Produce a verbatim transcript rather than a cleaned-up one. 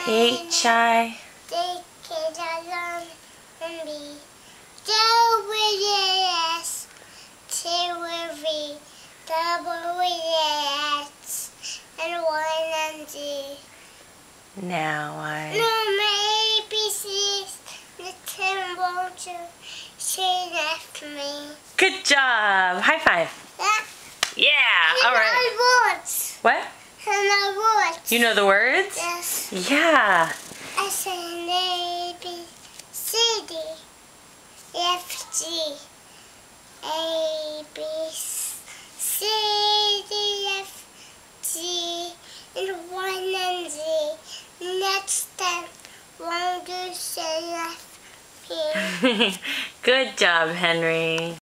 H I J K L M N B W S T V W X and Y and Z. Now I... No, A B C's. Listen, won't you say that for me? Good job! High five! Yeah. Yeah! Alright. And I words. What? And I words. You know the words? Yes. Yeah. S N A B C D F G A B C D F G and one and Z. Next time, won't you say that for me? Good job, Henry.